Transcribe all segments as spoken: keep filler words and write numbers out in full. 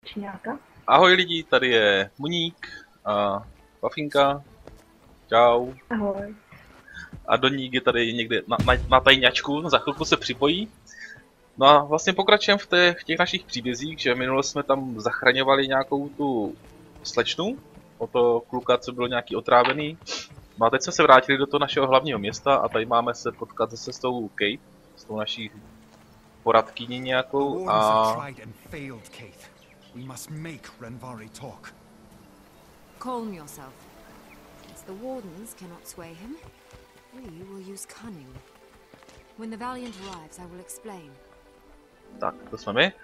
Číňáka. Ahoj lidi, tady je Muník a Pafinka. Čau. Ahoj. A Doník je tady někde na, na, na tajňačku, za chvilku se připojí. No a vlastně pokračujeme v, té, v těch našich příbězích, že minule jsme tam zachraňovali nějakou tu slečnu, o to kluka, co bylo nějaký otrávený. No a teď jsme se vrátili do toho našeho hlavního města a tady máme se potkat zase s tou Kate, s tou naší poradkyní nějakou a... We must make Renvari talk. Calm yourself. Since the Wardens cannot sway him, we will use cunning. When the Valiant arrives, I will explain. Tak, to jsme my.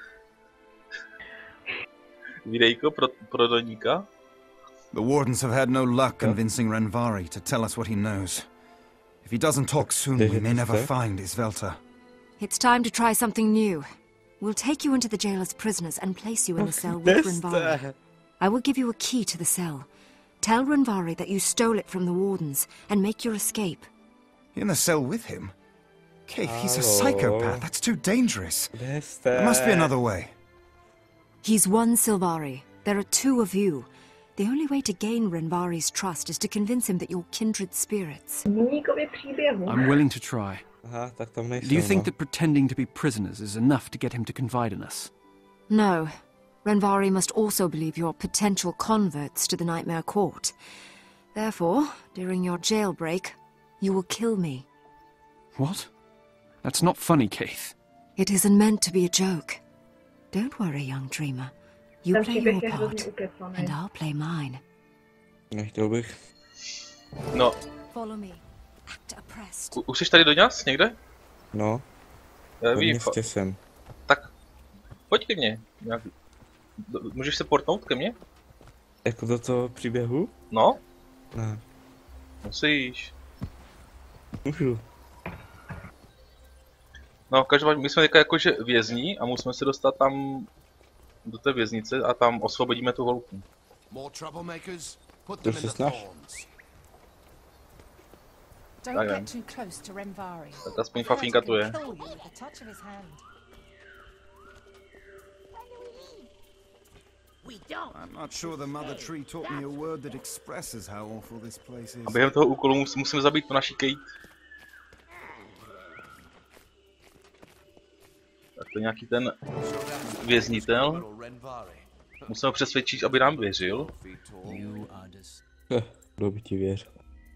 Videjko pro, pro Doníka. The Wardens have had no luck convincing Renvari to tell us what he knows. If he doesn't talk soon, we may never find Isvelta. It's time to try something new. We'll take you into the jail as prisoners and place you in the cell with Renvari. I will give you a key to the cell. Tell Renvari that you stole it from the Wardens and make your escape. In the cell with him? Keith, he's a psychopath. That's too dangerous. Neste. There must be another way. He's one Sylvari. There are two of you. The only way to gain Renvari's trust is to convince him that you're kindred spirits. Muníkovi příběhu. I'm willing to try. Aha, tak tam nejsou, Do you think no. that pretending to be prisoners is enough to get him to confide in us? No. Renvari must also believe you're potential converts to the Nightmare Court. Therefore, during your jailbreak, you will kill me. What? That's not funny, Keith. It isn't meant to be a joke. Don't worry, young dreamer. You Ten play příběh your je part, hrozně ukecaný. and I'll play mine. Nechtěl bych. No, Follow me. Act oppressed. u, už jsi tady Doňas někde? No, Já v vím, městě jsem. tak pojď ke mně. Nějak... Můžeš se portnout ke mně? Jako do toho příběhu? No, Ne, musíš. můžu. No, každopádně my jsme teďka jakože vězní a musíme se dostat tam do té věznice a tam osvobodíme tu holku. To se snaž. Tak, Don't jo. get too close to Renvari. Tak aspoň Fafinka tu je. Kill you with a touch of his hand. I'm not sure the Mother Tree taught me a word that expresses how awful this place is. A během toho úkolu mus, musíme zabít tu naši Kate. Tak to je nějaký ten věznitel. Musíme ho přesvědčit, aby nám věřil. Eh, kdo by ti věřil?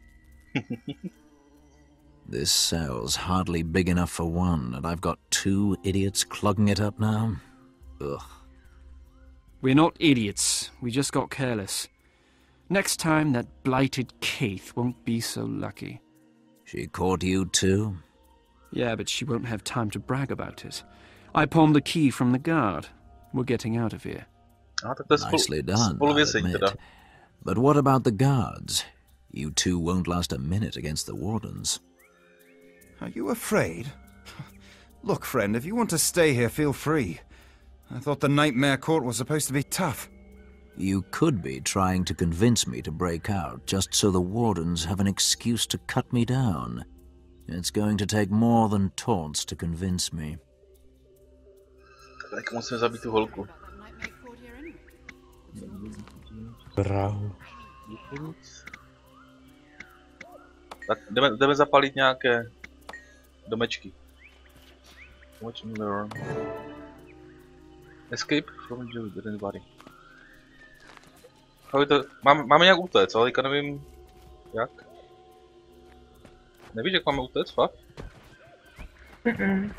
This cell's hardly big enough for one, and I've got two idiots clogging it up now. Ugh. We're not idiots. We just got careless. Next time, that blighted Keith won't be so lucky. She caught you too? Yeah, but she won't have time to brag about it. I pawned the key from the guard. We're getting out of here. A tak to je spolu, Nicely done, I'll spoluvězeň admit. teda. But what about the guards? You two won't last a minute against the Wardens. Are you afraid? Look, friend, if you want to stay here, feel free. I thought the Nightmare Court was supposed to be tough. You could be trying to convince me to break out, just so the Wardens have an excuse to cut me down. It's going to take more than taunts to convince me. Tak musíme zabít tu holku. Bravo. Tak jdeme, jdeme zapalit nějaké domečky. Watch and learn. Escape from Renvari. Ale to, máme, máme nějak utéct, ale teďka nevím jak. Nevíš, jak máme utéct, fakt? Mm-mm.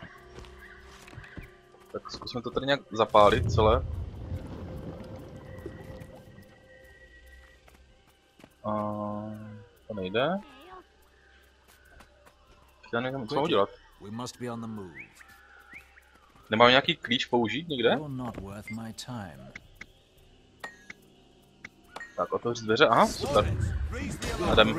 Tak zkusíme to tady nějak zapálit celé. A to nejde. Já nevím, co mám dělat. We must be on the move. Nemám nějaký klíč použít někde? You're not worth my time. Tak otevřít dveře, aha, super. A jdem.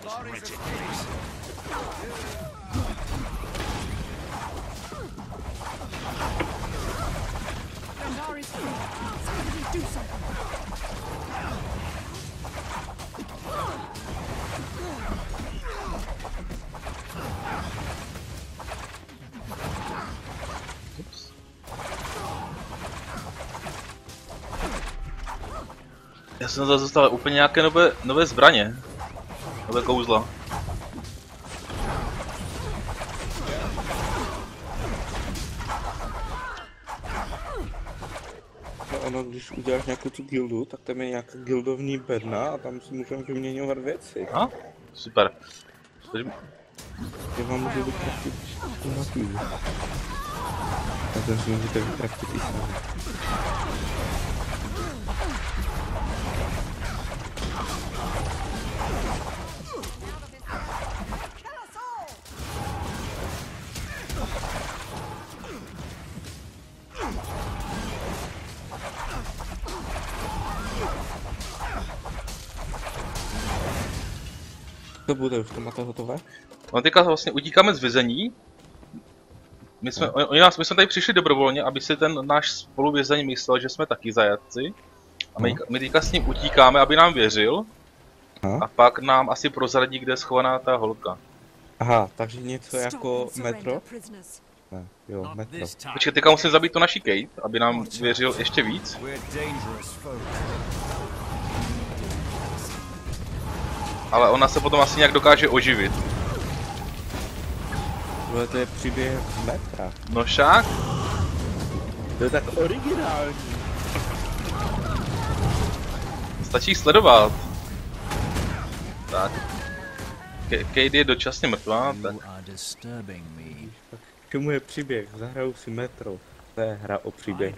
Renvari's free. Somebody do something. Já jsem zase dostal úplně nějaké nové, nové zbraně. Nové kouzla. No ono, když uděláš nějakou tu gildu, tak tam je nějaká gildovní bedna a tam si můžeme vyměňovat věci. A? Super. Takže... Já vám můžu vykraftit tu mapívu. A ten si můžete vykraftit i sami. To bude, už to máte hotové? No teďka vlastně utíkáme z vězení. My jsme, oni, oni nás, my jsme tady přišli dobrovolně, aby si ten náš spoluvězeň myslel, že jsme taky zajatci. A my, my teďka s ním utíkáme, aby nám věřil. Aha. A pak nám asi prozradí, kde je schovaná ta holka. Aha, takže něco jako metro? Ne, jo, metro. Počkej, teďka musím zabít tu naši Kate, aby nám věřil ještě víc. Ale ona se potom asi nějak dokáže oživit. Tohle to je příběh z metra. No však? To je tak originální. Stačí sledovat. Tak. Kate je dočasně mrtvá, tak. K čemu je příběh? Zahraju si metro. To je hra o příběhu.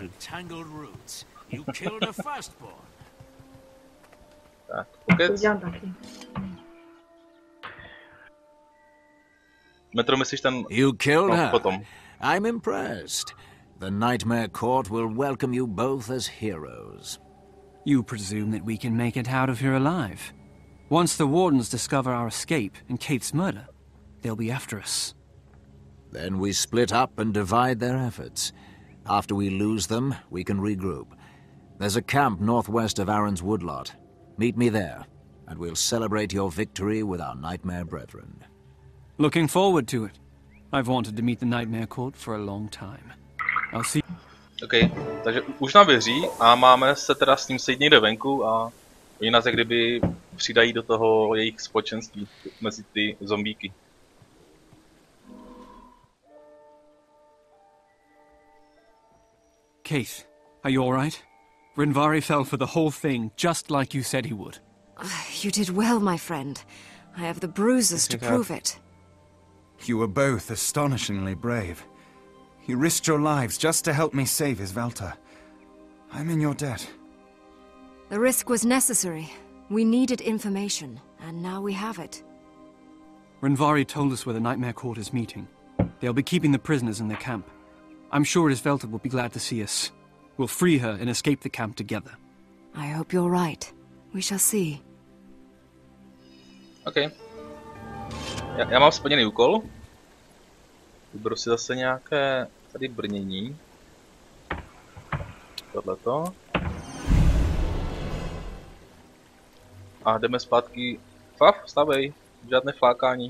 Tak, To pokec. dělám taky. Metro myslíš ten... You killed No, her. potom. I'm impressed. The Nightmare Court will welcome you both as heroes. You presume that we can make it out of here alive. Once the Wardens discover our escape and Kate's murder, they'll be after us. Then we split up and divide their efforts. After we lose them, we can regroup. There's a camp northwest of Aaron's Woodlot. Meet me there, and we'll celebrate your victory with our Nightmare brethren. Looking forward to it. I've wanted to meet the Nightmare Court for a long time. I'll see. OK, takže už nám věří a máme se teda s ním sejít někde venku a oni nás jak kdyby přidají do toho jejich společenství mezi ty zombíky. Kate, are you alright? Rinvari fell for the whole thing, just like you said he would. You did well, my friend. I have the bruises to prove it. You were both astonishingly brave. You risked your lives just to help me save Isvelta. I'm in your debt. The risk was necessary. We needed information, and now we have it. Rinvari told us where the Nightmare Court is meeting. They'll be keeping the prisoners in their camp. I'm sure Isvelta will be glad to see us. We'll free her and escape the camp together. I hope you're right. We shall see. OK. Já, já mám splněný úkol. Vyberu si zase nějaké tady brnění. Tohleto. A jdeme zpátky. Faf, vstavej. Žádné flákání.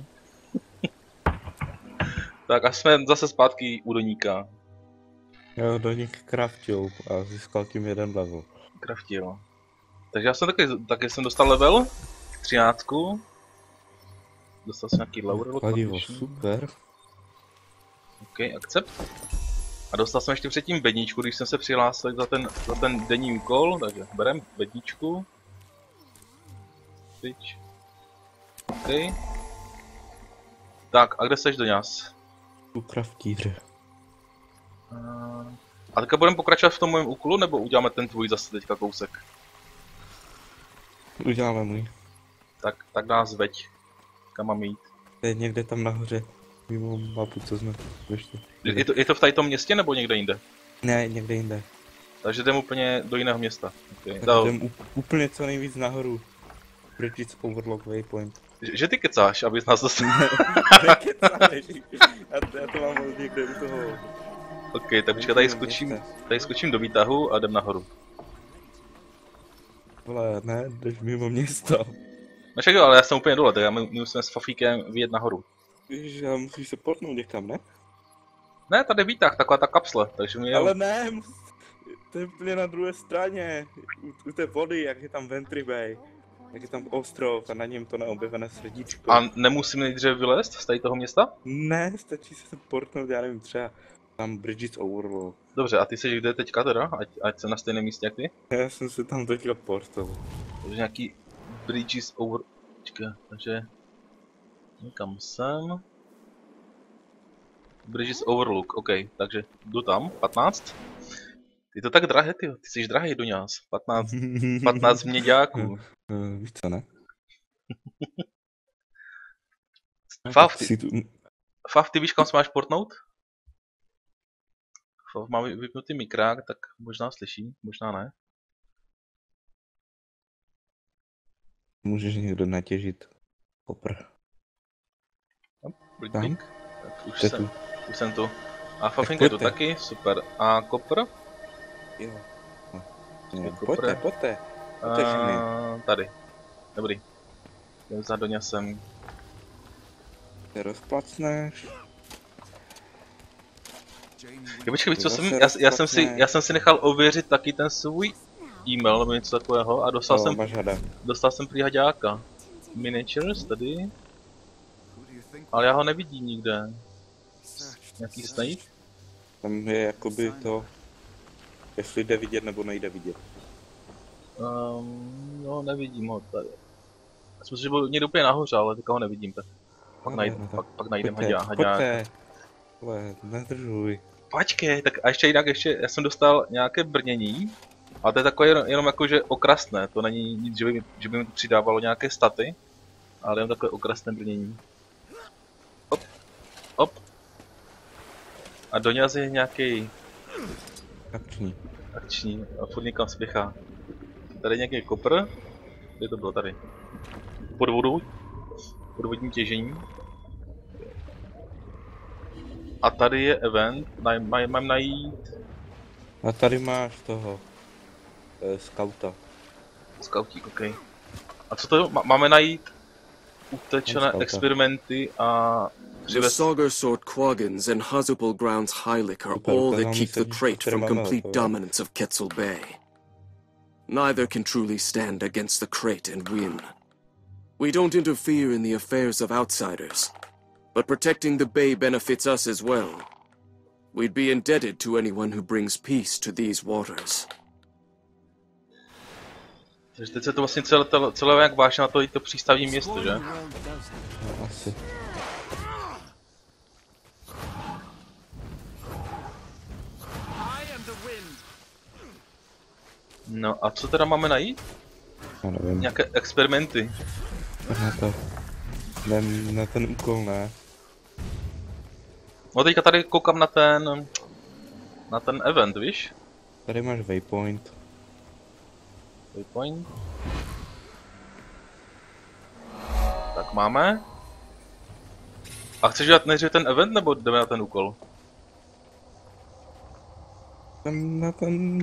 Tak a jsme zase zpátky u Doníka. Jo, Doník craftil a získal tím jeden level. Craftil. Takže já jsem taky, taky jsem dostal level. třináctku. Dostal jsem nějaký laurel. Kladivo, super. OK, akcept. A dostal jsem ještě předtím bedničku, když jsem se přihlásil za ten, za ten denní úkol, takže berem bedničku. Switch. OK. Tak, a kde seš, Doňas? Tu craftíře. A teďka budeme pokračovat v tom mém úkolu, nebo uděláme ten tvůj zase teďka kousek? Uděláme můj. Tak, tak nás veď. Kam mám jít? To je někde tam nahoře. Mimo mapu, co jsme vyšli. Je to, je to v tady tom městě, nebo někde jinde? Ne, někde jinde. Takže jdem úplně do jiného města. Okay. Tak jdem úplně co nejvíc nahoru. Bridges Overlock Waypoint. Že, že ty kecáš, abys nás dostal. Nekecáš. Já, já to mám někde u toho. OK, tak počkej, tady skočím, tady skočím do výtahu a jdem nahoru. Vole, ne, jdeš mimo město. No však jo, ale já jsem úplně dole, tak já my musíme s Fafíkem vyjet nahoru. Víš, ale musíš se portnout někam, ne? Ne, tady výtah, taková ta kapsle, takže mi Ale ne, mus... To je úplně na druhé straně, u, u té vody, jak je tam Ventry Bay, jak je tam ostrov a na něm to neobjevené srdíčko. A nemusím nejdřív vylézt z tady toho města? Ne, stačí se portnout, já nevím, třeba tam Bridges Overlook. Dobře, a ty jsi kde teďka teda? Ať, ať jsem na stejném místě jak ty? Já jsem se tam teďka portoval. Takže nějaký Bridges over... Počkej, takže... Někam sem... Bridges Overlook, OK, takže jdu tam, patnáct. Ty to tak drahé, ty, ty jsi drahý do nás, patnáct, patnáct měďáků. Víš co, ne? Fav, ty, Fav, ty víš, kam se máš portnout? Fav má vypnutý mikrák, tak možná slyší, možná ne. Můžeš někdo natěžit kopr. Blík, tak už Jde jsem, tu. už jsem tu. A Fafinka je tu taky, super. A kopr? Jo. No, Kopr. pojďte, pojďte. Pojďte všichni. A, tady. Dobrý. Jdem za Doňasem. Ty rozplacneš. Já počkej, víš co jsem, Zase já, já, jsem si, rozplacne. já jsem si nechal ověřit taky ten svůj e-mail nebo něco takového a dostal No, jsem, máš hada. dostal jsem prý haďáka. Miniatures tady. Ale já ho nevidím nikde. Nějaký snake? Tam je jakoby to, jestli jde vidět nebo nejde vidět. Um, no, nevidím ho tady. Já jsem si, že byl někde úplně nahoře, ale teďka ho nevidím. Tak pak, No, najdem, no, pak, tak pak najdem Pojďte, haďá, haďák. pojďte. Ale nedržuj. Počkej, tak a ještě jinak, ještě, já jsem dostal nějaké brnění. Ale to je takové jenom, jenom jako, že okrasné, to není nic, že by mi, že by mi to přidávalo nějaké staty. Ale jenom takové okrasné brnění. Hop, hop. A Doňaz je nějaký Akční. akční a furt někam spěchá. Tady je nějaký kopr. Kde to bylo tady? Pod vodou. Podvodní těžení. A tady je event, Naj, maj, mám najít A tady máš toho. E, skauta. Scoutík, OK. A co to má, máme najít? Utečené Scouta. experimenty a The přivez... Sagar Sword Quaggins and Hazupal Grounds Hylik are Super, all to that nám keep the sedí, crate které from máme complete hotové. dominance of Quetzal Bay. Neither can truly stand against the crate and win. We don't interfere in the affairs of outsiders, but protecting the bay benefits us as well. We'd be indebted to anyone who brings peace to these waters. Takže teď se to vlastně celé, celé, celé jak vážně na to, to přístavní město, že? No, asi. No a co teda máme najít? Já nevím. Nějaké experimenty. Na to. Ne, na ten úkol ne. No teďka tady koukám na ten... Na ten event, víš? Tady máš waypoint. Waypoint. Tak máme. A chceš dělat nejdřív ten event, nebo jdeme na ten úkol? Tam na ten...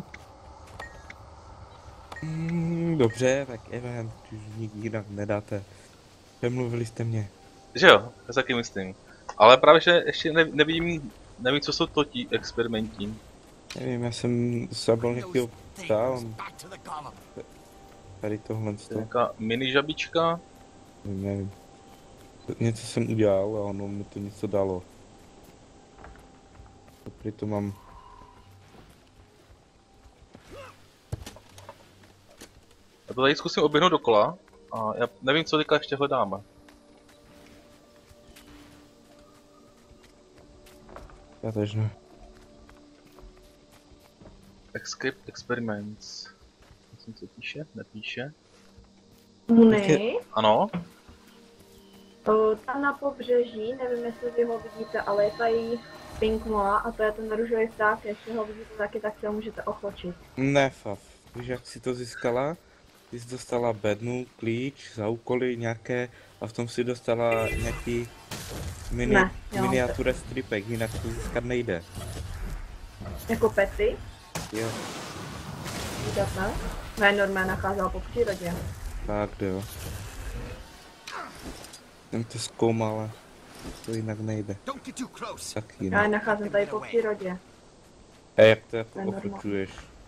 Mm, dobře, tak event, už nikdy jinak nedáte. Přemluvili jste mě. Že jo, já si taky myslím. Ale právě, že ještě ne, nevím, nevím, co jsou to ti experimenti. Nevím, já jsem zabil nějakého psa, on... Tady tohle z toho. Nějaká mini žabička. Nevím, nevím. Něco jsem udělal a ono mi to něco dalo. Tady to mám... Já to tady zkusím oběhnout dokola. A já nevím, co teďka ještě hledáme. Já tež ne. Escape experiments. Myslím, co píše? Nepíše. Muny, Ano. o, tam na pobřeží, nevím jestli vy ho vidíte, ale je tady Pink Moa a to je ten růžový pták, jestli ho vidíte taky, tak si ho můžete ochočit. Ne, Fav. Víš, jak jsi to získala? Ty jsi dostala bednu, klíč, za úkoly nějaké a v tom si dostala nějaký mini, Ne, jo. miniature stripek, jinak to získat nejde. Jako pety, Jo, víte, ne? Ne, normálně nacházela po přírodě. tak jo. Jsem to zkoumal, ale to jinak nejde. Tak Já je jinak. nacházím tady po přírodě. A jak to jako To je normální. ochočuješ?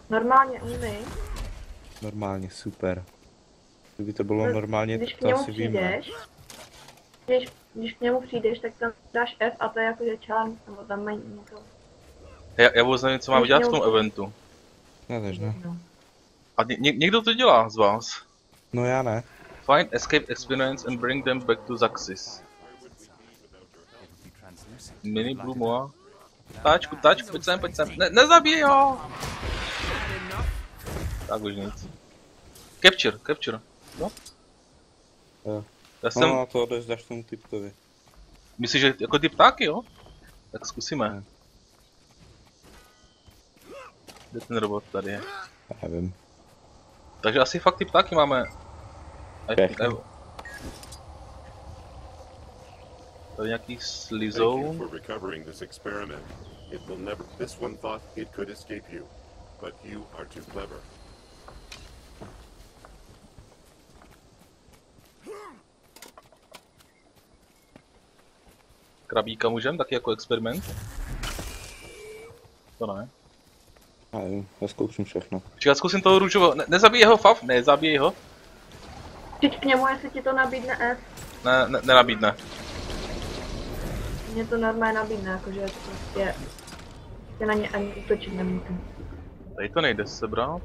Normálně umí. Normálně, super. Kdyby to bylo normálně, Když k to němu asi víme. přijdeš, když, když k němu přijdeš, tak tam dáš F a to je jakože charm, nebo tam mají něco. Já, já vůbec nevím, co mám Když dělat v měl- tom eventu. Já tež ne. No. A ně, ně, někdo to dělá z vás? No já ne. Find escape experience and bring them back to Zaxis. Mini Blue Moa. Táčku, táčku, pojď sem, pojď sem. Ne, nezabij ho! Tak už nic. Capture, capture. No? Jo. Já jsem... No a to odezdáš tomu typkovi. Myslíš, že jako ty ptáky, jo? Tak zkusíme. Ne. Kde ten robot tady je? Já nevím. Takže asi fakt ty ptáky máme. Ať, Pěkně. evo. Tady nějaký Thank you slizou. for recovering this experiment. It will never. This one thought it could escape you, but you are too clever. Krabíka můžem, taky jako experiment. To ne. Já nevím, já zkouším všechno. Čekat, zkusím toho růžového. Ne, nezabíj ho, Fav, nezabíj ho. Přijď k němu, jestli ti to nabídne F. Ne, ne, nenabídne. Mně to normálně nabídne, jakože prostě... Prostě na ně ani útočit nemůžu. Tady to nejde sebrat.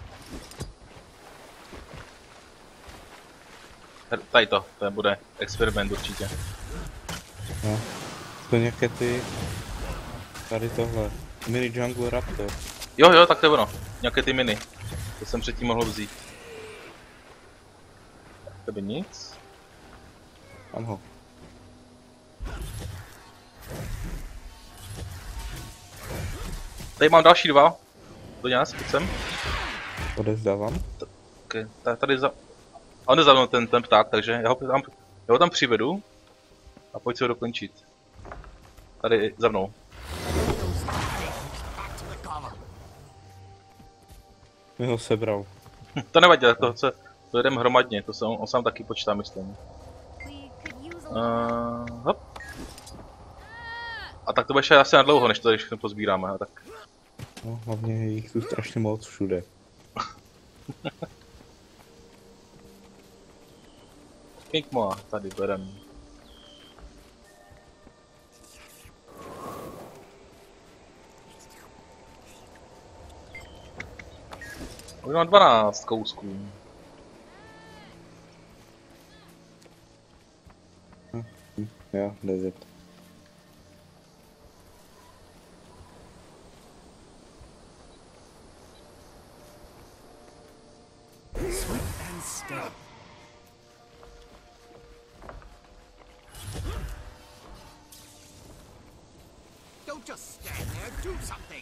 Her- Tady to, to bude experiment určitě. No. To nějaké ty... Tady tohle. Mini Jungle Raptor. Jo, jo, tak to je ono. Nějaké ty miny. To jsem předtím mohl vzít. To by nic. Mám ho. Tady mám další dva. Do nás, pojď sem. Odezdávám. Okay. Tady za... A on je za mnou ten, ten pták, takže já ho, tam, já ho tam přivedu. A pojď se ho dokončit. Tady za mnou. Mi ho sebral. Hm, to nevadí, to, to, to jedem hromadně, to se on, on sám taky počítá, myslím. Uh, hop. A tak to bude ještě asi na dlouho, než to tady všechno pozbíráme, a tak. No, hlavně je jich tu strašně moc všude. King Moa, tady berem. Už mám dvanáct kousků. Hm, jo, deset. Don't just stand there, do something.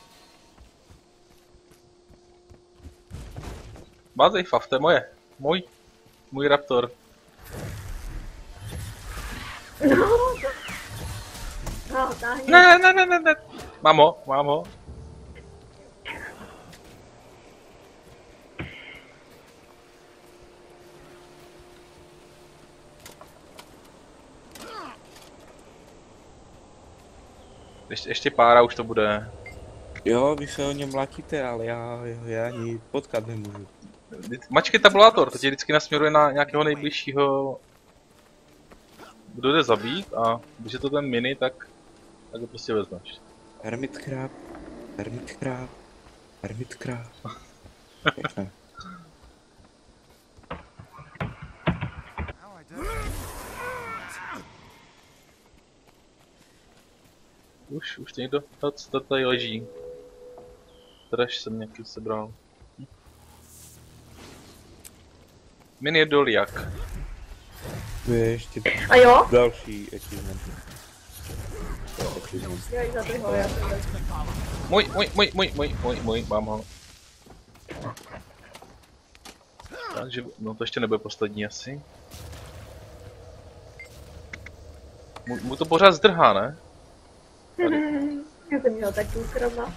Bázej, Fav, to je moje. Můj. Můj raptor. No, to... No, táhni. Ne, ne, ne, ne, ne. Mám ho, mám ho. Ještě, ještě pára už to bude. Jo, vy se o něm mlátíte, ale já, já ani potkat nemůžu. Mačkej tabulátor, to tě vždycky nasměruje na nějakého nejbližšího, kdo jde zabít, a když je to ten mini, tak, tak ho prostě vezmeš. Hermit krab, hermit krab, hermit krab. Pěkné. Už, už někdo, to, to tady leží. Trash jsem nějaký sebral. Hm. Mini je doliak. To je ještě A jo? další achievement. achievement. Jo, i za toho, já to vezmu. Můj, můj, můj, můj, můj, můj, můj, mám ho. Takže, no to ještě nebude poslední asi. Mu, mu to pořád zdrhá, ne? Já jsem měl taky ukradla.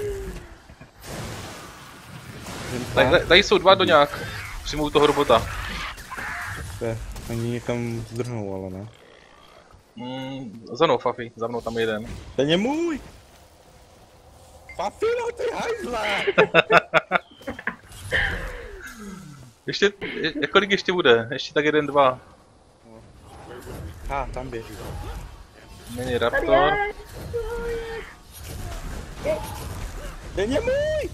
Tady, tady, tady jsou dva do nějak. Přijmou toho robota. To oni někam zdrhnou, ale ne. Mm, za mnou, Fafi, za mnou tam jeden. Ten je můj! Fafilo, ty hajzle! Ještě, je, kolik ještě bude? Ještě tak jeden, dva. Ha, tam běží. Mini Raptor. Ten je můj!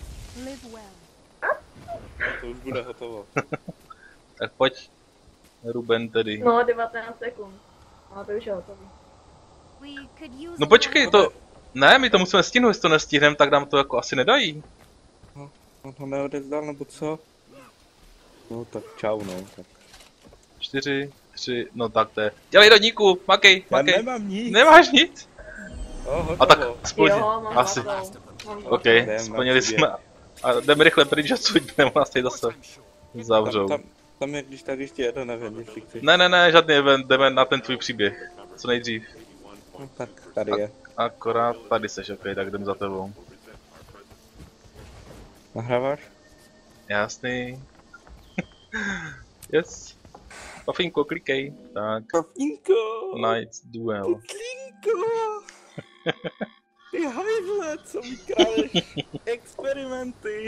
To už bude hotovo. Tak pojď, Ruben tedy. No, devatenáct sekund. No, to už je hotový. No počkej, to... Ne, my to musíme stihnout, jestli to nestihneme, tak nám to jako asi nedají. No, on ho neodezdal, nebo co? No tak čau, no. Tak. Čtyři, tři, no tak to je. Dělej do díku, makej, makej. Já nemám nic. Nemáš nic? Oh, a tak splně, jo, asi. OK, splnili jsme. A jdeme rychle pryč, odsud, nebo nás tady zase zavřou. Tam, tam, tam je když tak ještě jeden event, jestli chceš. Ne, ne, ne, žádný event, jdeme na ten tvůj příběh. Co nejdřív. No tak tady je. A, akorát tady seš, OK, tak jdem za tebou. Nahráváš? Jasný. Yes. Pafinko, klikej. Tak. Pafinko! Knights Duel. Pafinko! Ty hajzle, co mi kradeš? Experimenty!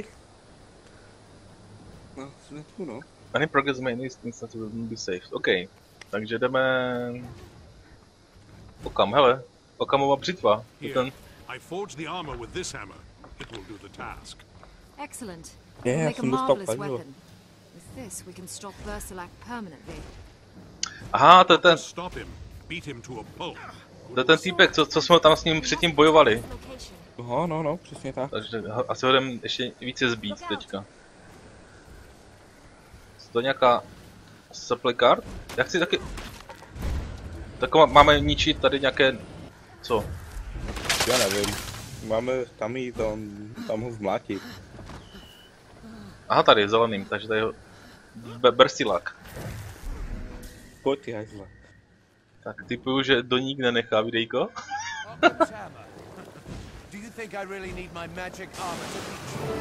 No, jsme tu, no. Any progress made in this instance will be saved. OK. Takže jdeme... Okam, hele. Okamova břitva. Ten... I forged the armor with this hammer. It will do the task. Excellent. Yeah, Make a marvelous weapon. With this, we can stop Bersalak permanently. Aha, to je ten... Stop him. Beat him to a pulp. To je ten týpek, co, co jsme tam s ním předtím bojovali. No, no, no, přesně tak. Takže asi ho jdem ještě více zbít teďka. Je to nějaká supply card? Já chci taky... Tak máme ničit tady nějaké... Co? Já nevím. Máme tam jít, tam, tam ho zmlátit. Aha, tady, zeleným, takže tady ho... Bersilak. Pojď ty hajzle. Tak typuju, že do ní nenechá videjko. Do you think I really need my magic armor to beat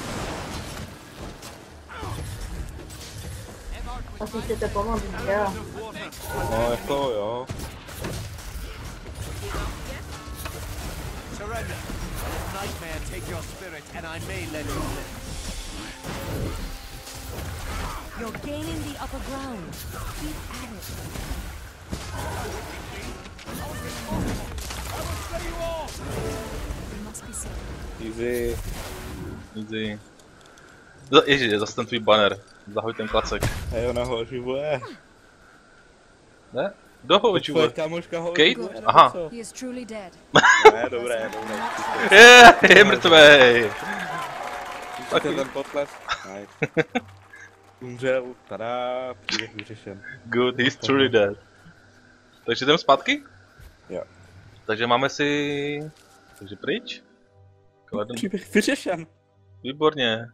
you? Asi chcete pomoct, jo. No, jako jo. Surrender. Let Nightmare take your spirit and I may let you live. You're gaining the upper ground. Keep at it. Easy. Easy. Ježiš, zase ten tvůj banner. Zahoj ten klacek. Hej, ona ho oživuje. Ne? Kdo ho oživuje? Kamoška ho Kate? Aha. He is truly dead. Ne, dobré, dobré. Je, je mrtvej. Taky ten potlesk. Nice. Umřel, tada, příběh vyřešen. Good, he's truly dead. Takže jdeme zpátky? Jo. Takže máme si... Takže pryč? Kladen... Příběh vyřešen. Výborně.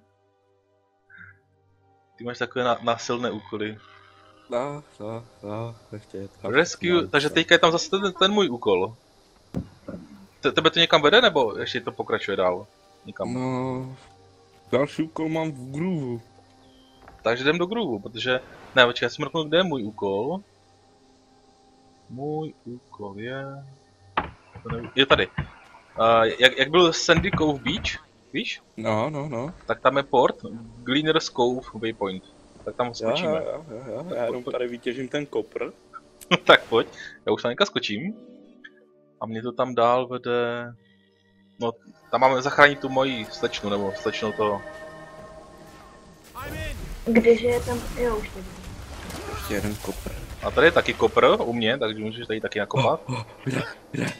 Ty máš takové na, násilné úkoly. No, no, no, ještě tam. Rescue, takže teďka je tam zase ten, ten můj úkol. Te, tebe to někam vede, nebo ještě to pokračuje dál? Někam? No, další úkol mám v groove. Takže jdem do groove, protože... Ne, počkej, já si mrknu, kde je můj úkol. Můj úkol je... Je tady. Uh, jak, jak byl Sandy Cove Beach, víš? No, no, no. Tak tam je port, Gleaner's Cove Waypoint. Tak tam skočíme. Jo, jo, jo, jo. Já jenom tady vytěžím ten kopr. Tak pojď, já už tam někde skočím. A mě to tam dál vede... No, tam máme zachránit tu moji slečnu, nebo slečnou toho. Když je tam... Jo, už teď. Ještě jeden kopr. A tady je taky kopr u mě, takže můžeš tady taky nakopat. Oh, oh, kde, kde?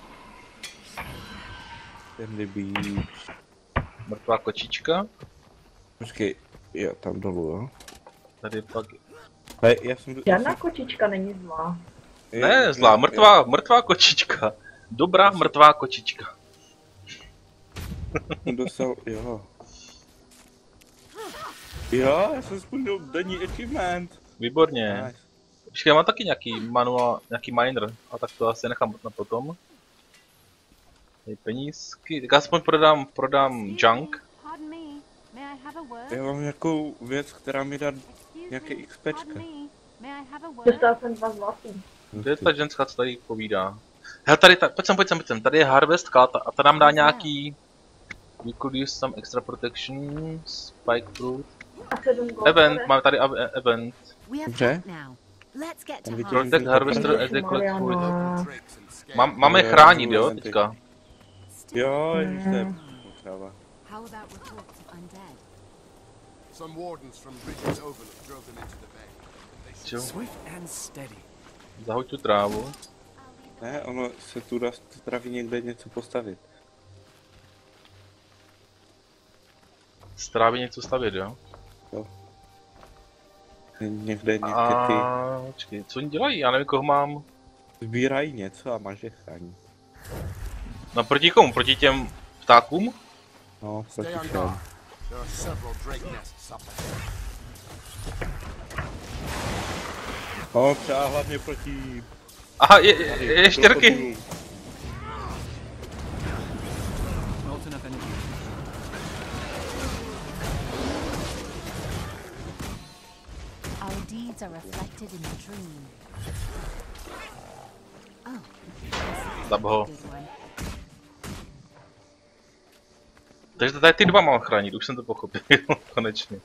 Sandy Beach. Mrtvá kočička. Počkej, jo, tam dolů, jo. Tady pak... Hej, já jsem... Žádná kočička není zlá. Ne, zlá, mrtvá, mrtvá kočička. Dobrá mrtvá kočička. Dostal, jo. Jo, já jsem splnil denní achievement. Výborně. Nice. Počkej, já mám taky nějaký manuál, nějaký miner, a tak to asi nechám na potom. Tady penízky, tak aspoň prodám, prodám junk. Já mám nějakou věc, která mi dá nějaké XPčka. Dostal jsem dva zlatý. Kde je ta ženská, co tady povídá? Hele, tady, ta, pojď sem, pojď sem, pojď sem, tady je Harvest Cat a ta nám dá nějaký... We could use some extra protection, spike proof. A sedm gold. Event, máme tady av- event. Dobře. Protect Harvester as a cloud food. Mariano. Mám, máme chránit, jo, teďka. Jo, ježiš, to je potřeba. How about reports of undead? Some wardens from Bridget's overlook drove them into the bay. They Jo. Swift and steady. Zahoď tu trávu. Ne, ono se tu dá z travy někde něco postavit. Z trávy něco stavět, jo? Jo. Někde někde ty A počkej, co oni dělají? Já nevím, koho mám. sbírají něco a máš je chrání. No proti komu? Proti těm ptákům? No, stay proti on všem. guard. There are several drake nests up there. No, třeba hlavně proti... Aha, je, je, je štěrky. Not enough energy. Our deeds are reflected in the dream. Oh, Zab ho. good one. Takže tady ty dva mám chránit, už jsem to pochopil, konečně.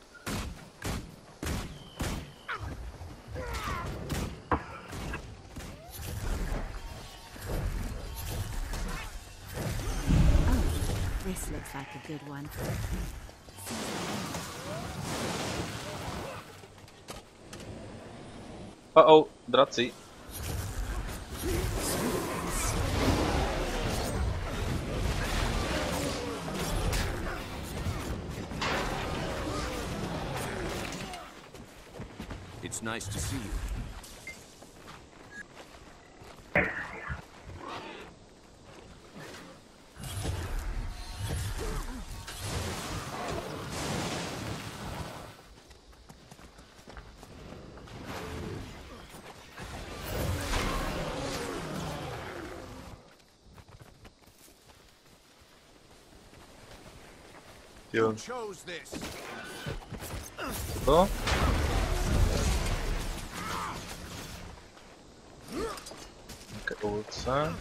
This looks like a good one. Uh oh, draci. It's nice to see you. Jo. You chose this. To? Nějaké ovoce.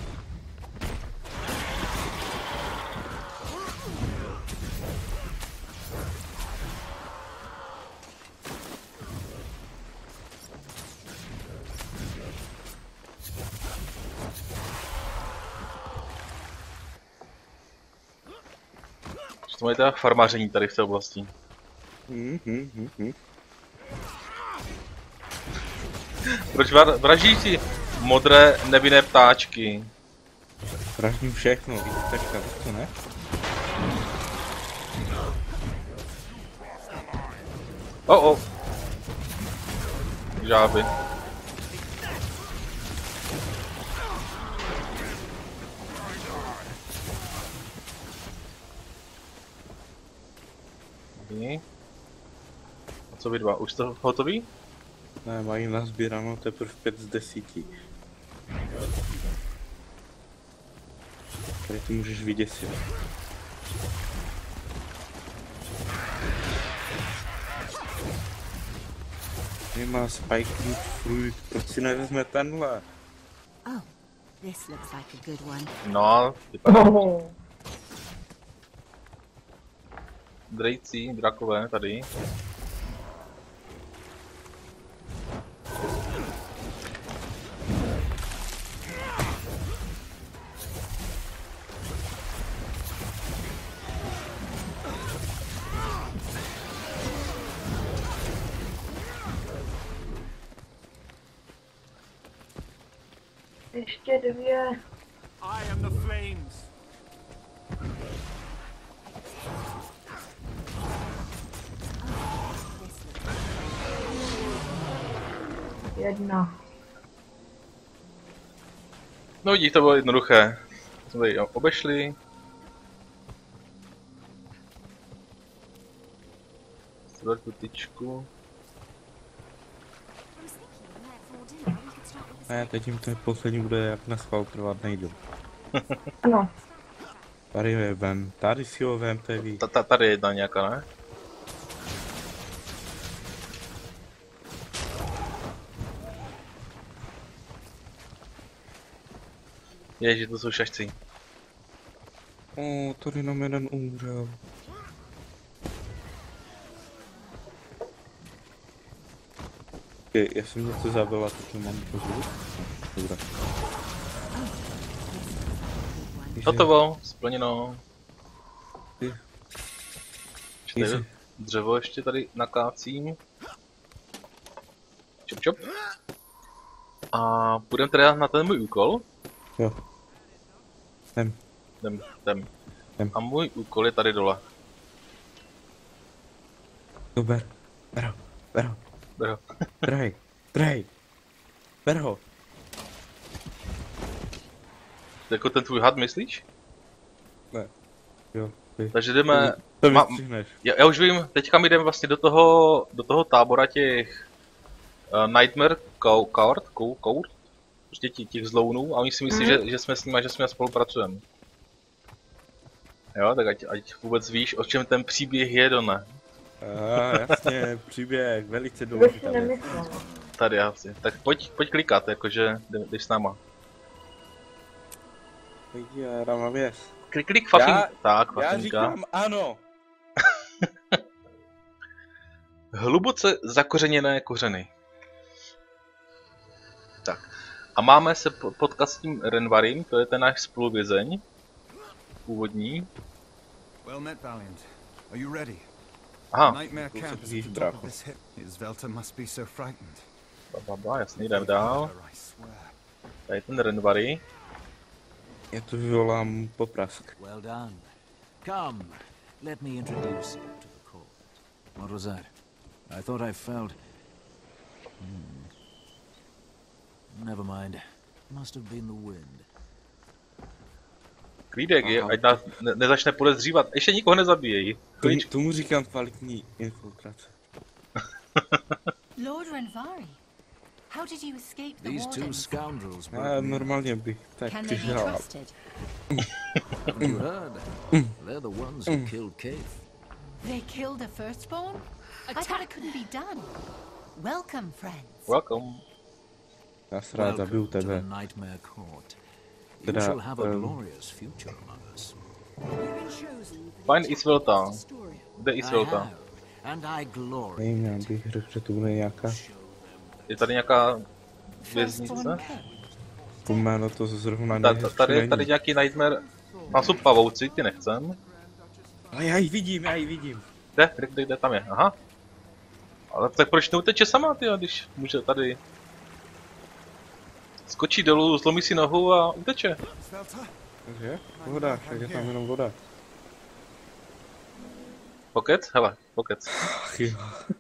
To je teda farmaření tady v té oblasti. Mm, mm, mm, mm. Proč vra- vraždí si modré nevinné ptáčky? Vraždím všechno, víš, teďka, víš co, ne? Oh oh. Žáby. A co vy dva? Už jste hotový? Ne, mají nazbíráno teprve pět z desíti. Tady ty můžeš vyděsit. Nemá spike fruit, proč si nevezme tenhle? Oh, this looks like a good one. No, vypadá. Drejci, drakové tady. Ještě dvě. I am the flames. Jedna. No vidíš, to bylo jednoduché. Jsme ji obešli. Zvedl tu tyčku. Ne, teď jim to poslední bude jak na schvál trvat nejdu. Ano. Tady je vem, tady si ho vem, to je víc. Tady je jedna nějaká, ne? Ježi, to jsou šašci. O, tady nám jeden umřel. Je, já jsem něco zabila, tak mám pozvu. Dobrá. Hotovo, splněno. Čtyři. Dřevo ještě tady nakácím. Čop čop. A půjdeme teda na ten můj úkol. Jo. Jdem. Jdem, jdem. Jdem. A můj úkol je tady dole. Super. Bero, bero. Bero. Drahej, drahej. Ber ho. Jako ten tvůj had, myslíš? Ne. Jo. Ty. Takže jdeme... To Ma, já, já už vím, teďka my jdeme vlastně do toho, do toho tábora těch uh, Nightmare Court, Court, prostě těch, těch zlounů a oni si myslí, mm. že, že jsme s nimi, že jsme spolupracujeme. Jo, tak ať, ať vůbec víš, o čem ten příběh je, Done. Ah, jasně, příběh, velice důležitý. Tady asi. Tak pojď, pojď klikat, jakože jdeš s náma. Já dám na věc. Klik, klik, fafin... Já, tak, já fafinka. říkám ano. Hluboce zakořeněné kořeny. Tak. A máme se potkat s tím Renvarim, to je ten náš spoluvězeň. Původní. Well met, Valiant. Are you ready? Aha. Nightmare camp is at the top of this hill. Isvelta must be so frightened. Bababa, jasný, jdem dál. Tady ten Renvari. Já to vyvolám poprask. Well done. Come, let me introduce you to the court. What was that? I thought I felt... Hmm. Never mind. Must have been the wind. Klídek je, ať nás ne, nezačne podezřívat. Ještě nikoho nezabíjejí. Tomu, tomu říkám kvalitní infiltrace. Lord Renvari, how did you escape the These two wardens? scoundrels. Já normálně bych tak Can they be přišel. trusted? Haven't you heard? They're the ones who killed Keith. They killed a firstborn? I thought it couldn't be done. Welcome, friends. Welcome. Já se rád zabiju tebe. Nightmare Court. You Teda, shall have a um, glorious future among us. Find Isvelta. Kde je I Isvelta? have, and I glory. Nevím, já bych řekl, že tu bude nějaká. Je tady nějaká věznice? To jméno to zrovna Ta, nejhezčí tady, není. tady nějaký Nightmare. Tam jsou pavouci, ty nechcem. Ale já ji vidím, já ji vidím. Kde, kde, kde, kde tam je? Aha. Ale tak proč neuteče sama, ty, když může tady... Skočí dolů, zlomí si nohu a uteče. Takže? Voda, tak je tam jenom voda. Pokec? Hele, pokec. Ach jo.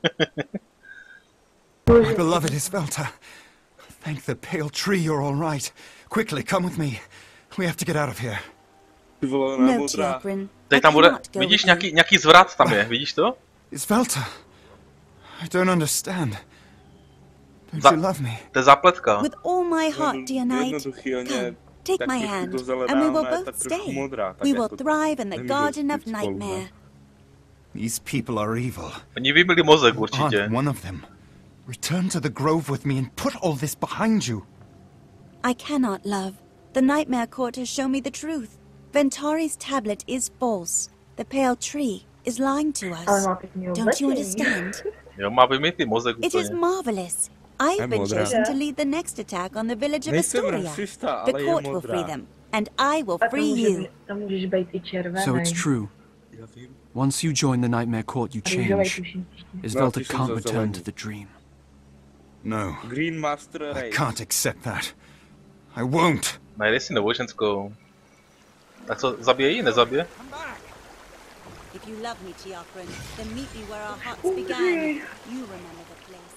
My beloved Isvelta. Thank the pale tree you're all right. Quickly, come with me. We have to get out of here. Ty vole, ona je No, modrá. Tiagrin. Tady I tam bude, cannot go vidíš, with nějaký, you. nějaký zvrat tam je, vidíš to? Isvelta. I don't understand. Don't Za- you love me? To je zapletka. With all my heart, Jedno- dear knight. jednoduchý, on je Come, take tak my trošku hand, to zelená, and we will ona je both tak trošku stay. modrá, tak We will jako thrive in the nemůžu Garden of být spolu, ne? Nightmare. These people are evil. Oni vybili mozek určitě. Aren't one of them. Return to the grove with me and put all this behind you. I cannot, love. The Nightmare Court has shown me the truth. Ventari's tablet is false. The pale tree is lying to Ale us. má pěkný Don't you oblečení. understand? Jo, má vymytý mozek It is úplně. marvelous. I've Je been modrá. chosen to lead the next attack on the village of Nejsem Astoria. rasista, The ale je court will modrá. free them, and I will A tam free může you. být- tam můžeš být i červený. So it's true. Já vím. Once you join the Nightmare Court, you Růžovej change. tuším ještě. Isvelta No, ty jsem can't za return zelený. to the dream. No, Green Master I Race. can't accept that. I won't. Najde si novou ženskou. Tak co, zabije ji? Nezabije? If you love me, Tiagrin, then meet me where our hearts began. You remember the place.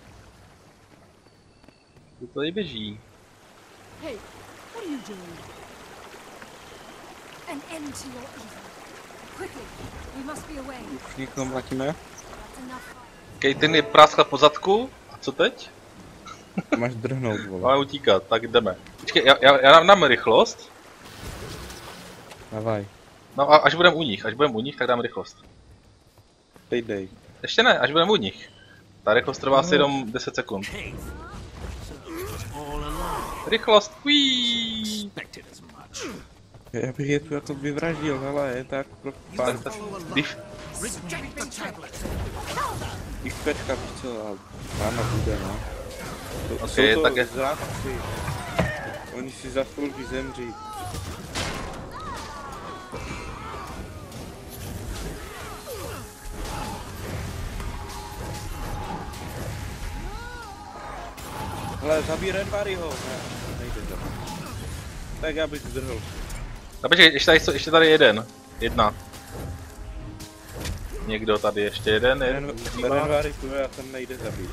Tu tady běží. Hey, what are you doing? An end to your evil. Quickly, we must be away. Už někdo vrátíme? That's enough. Caitlyn je práskla po zadku. A co teď? Máš drhnout, vole. Máme utíkat, tak jdeme. Počkej, já, já, já dám, dám rychlost. Davaj, No a až budeme u nich, až budeme u nich, tak dám rychlost. dej, dej. Ještě ne, až budeme u nich. Ta rychlost trvá asi jenom deset sekund. Rychlost, uííí. Já bych je tu jako vyvraždil, hele, je tak pro pár. Když... Když pečka, víš co, a ráno bude, no. To, okay, jsou to tak je... zrádci. Oni si zaslouží zemřít. Hele, zabij Renvaryho. Ne, nejde to. Tak já bych zdrhl. No počkej, ještě tady, ještě tady jeden. Jedna. Někdo tady ještě jeden, jeden. Renvary tu je a ten nejde zabít.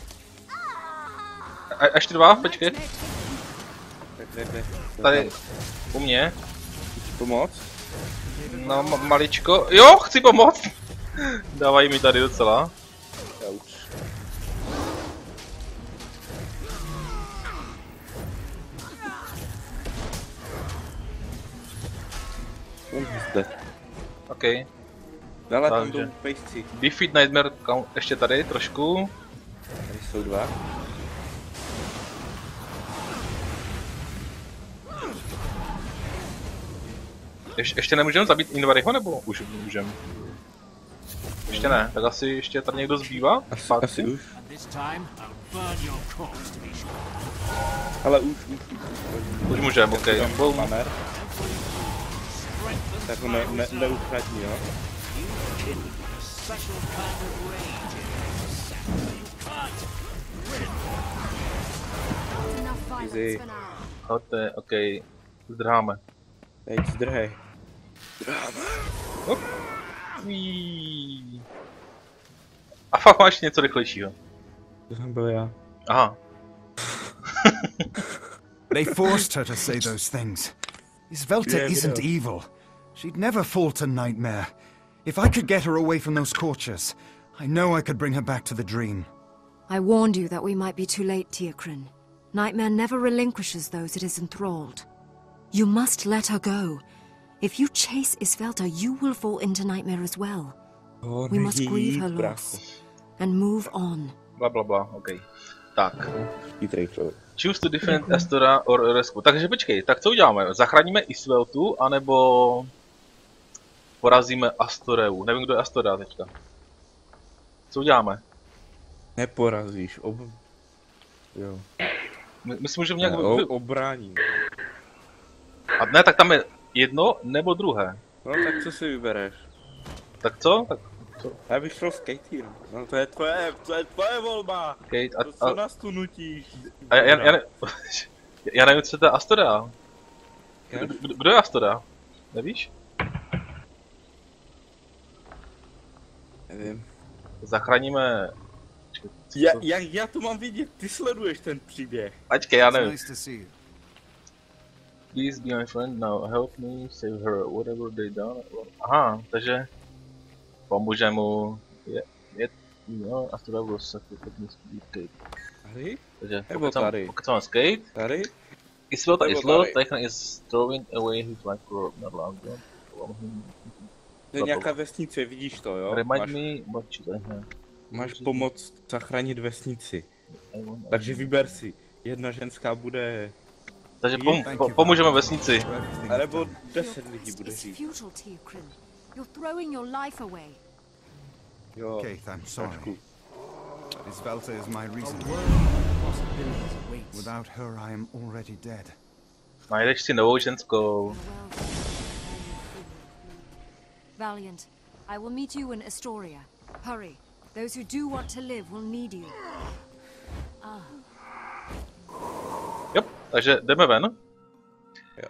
A ještě dva, počkej. Tak jde, jde. Tady, u mě. Chceš pomoct? No, ma maličko. Jo, chci pomoct! Dávají mi tady docela. Auč. Zde. OK. Dále tam jdou pejsci. Defeat Nightmare ještě tady trošku. Tady jsou dva. Ješ, ještě nemůžeme zabít Invaryho, nebo už můžeme? Ještě ne, tak asi ještě tady někdo zbývá? Asi, asi už. Ale už, už, už. Už můžeme, ok. Mamer. Tak ho ne, ne, neukradni, jo? Easy. Hoďte, ok. Zdrháme. Teď zdrhej. Zdrháme. Hop. A fakt máš něco rychlejšího. To jsem byl já. Aha. They forced her to say those things. Isvelta Yeah, isn't yeah. evil. She'd never fall to Nightmare. If I could get her away from those Scorchers, I know I could bring her back to the dream. I warned you that we might be too late, Teokrin. Nightmare never relinquishes those it is enthralled. You must let her go. If you chase Isvelta, you will fall into Nightmare as well. Oh, we must grieve her loss and move on. Bla bla bla, ok. Tak. Chytrý člověk. Choose to defend Astora or rescue. Takže počkej, tak co uděláme? Zachráníme Isveltu, anebo porazíme Astoreu? Nevím, kdo je Astora teďka. Co uděláme? Neporazíš, ob... Jo. My, my si můžeme nějak... Ne, o, obrání. A ne, tak tam je jedno nebo druhé. No tak co si vybereš? Tak co? Tak co? Já bych šel s Katie. No to je tvoje, to je tvoje volba. Kate, a, to, co a, nás tu nutíš? A já, já, já, ne, já nevím, co to je Astora. Kdo, kdo je Astora? Nevíš? Nevím. Zachráníme... Já, já, já to mám vidět, ty sleduješ ten příběh. Ačkej, já nevím. Please be my friend now, help me save her, whatever they done. Aha, takže pomůže mu, je, je, no, Astora was sacrificed to Kate. Tady? Takže nebo tady? Pokud jsem Kate, tady? Isvelta is low, Tychon is throwing away his life for not long ago. To je nějaká vesnice, vidíš to, jo? Remind máš, me what you have. Máš pomoct zachránit vesnici. Takže vyber si. Jedna ženská bude... Takže pom po pomůžeme vesnici. A nebo deset lidí bude žít. You're throwing your life away. Jo, Kate, I'm sorry. Isvelta is my reason. Without her, I am already dead. Najdeš si novou ženskou. Valiant, I will meet you in Astoria. Hurry. Those who do want to live will need you. Ah. Jo, takže jdeme ven. Jo.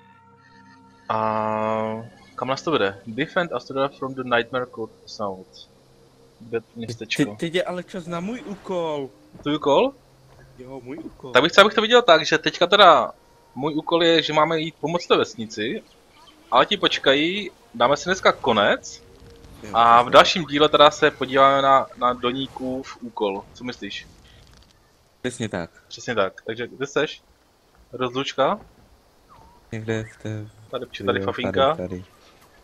A kam nás to vede? Defend Astora from the Nightmare Court South. Městečko. Teď je ale čas na můj úkol. Tvůj úkol? Jo, můj úkol. Tak bych chtěl, abych to viděl tak, že teďka teda můj úkol je, že máme jít pomoct té vesnici, ale ti počkají, dáme si dneska konec a v dalším díle teda se podíváme na, na Doníkův úkol. Co myslíš? Přesně tak. Přesně tak. Takže kde seš? Rozlučka? Někde v té... Tady, tady jo, Fafinka. Tady, tady.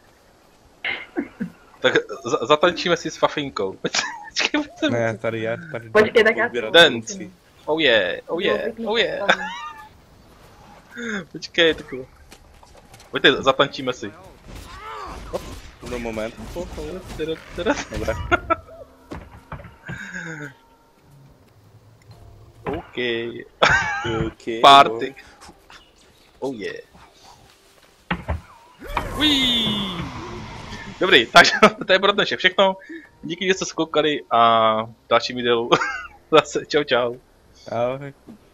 Tak za zatančíme si s Fafinkou. Ne, já tady, já tady... Počkej, tak já... Dance. Oh yeah, oh yeah, oh yeah. Počkej, takové. Pojďte, zatančíme si. No moment. Dobré. OK. Okay, Party. Oh yeah. Uí. Dobrý, takže to je pro dnešek všechno. Díky, že jste se koukali a v dalším videu zase čau čau. Ahoj.